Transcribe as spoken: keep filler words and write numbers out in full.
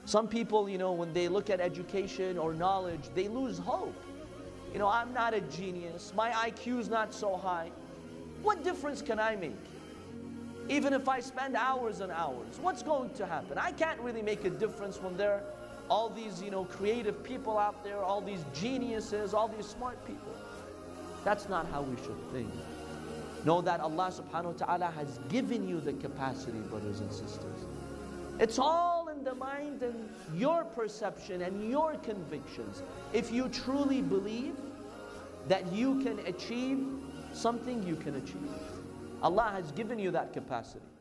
Some people, you know, when they look at education or knowledge, they lose hope. You know, I'm not a genius. My I Q is not so high. What difference can I make? Even if I spend hours and hours, what's going to happen? I can't really make a difference when there are all these, you know, creative people out there, all these geniuses, all these smart people. That's not how we should think. Know that Allah subhanahu wa ta'ala has given you the capacity, brothers and sisters. It's all in the mind and your perception and your convictions. If you truly believe that you can achieve something, you can achieve. Allah has given you that capacity.